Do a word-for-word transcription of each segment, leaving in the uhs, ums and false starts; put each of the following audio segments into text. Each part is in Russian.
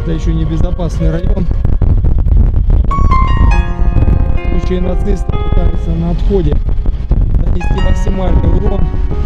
Это еще не безопасный район. В случае нацисты пытаются на отходе нанести максимальный урон.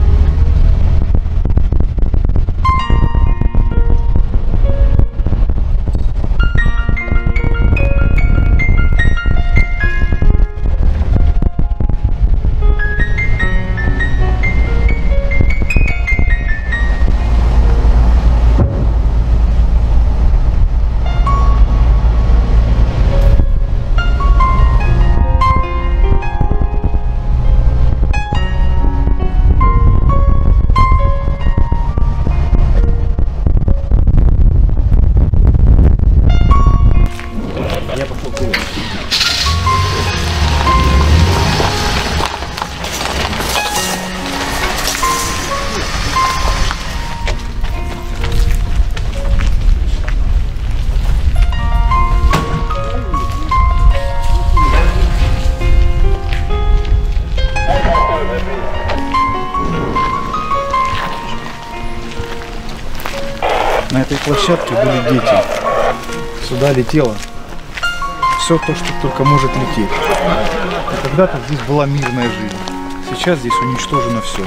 На этой площадке были дети. Сюда летело все то, что только может лететь. И когда-то здесь была мирная жизнь. Сейчас здесь уничтожено все.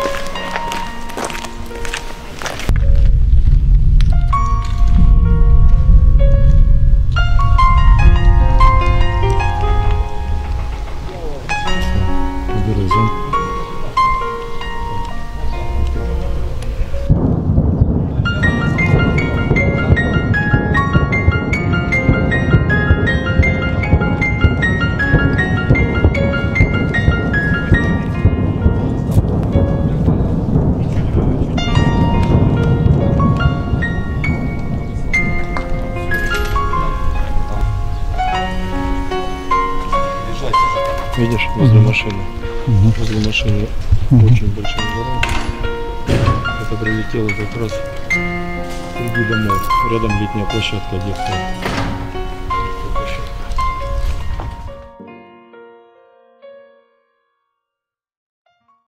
Видишь, возле машины. Угу. Возле машины угу. Очень большая гора. Это прилетело как раз среди домов. Рядом летняя площадка детская.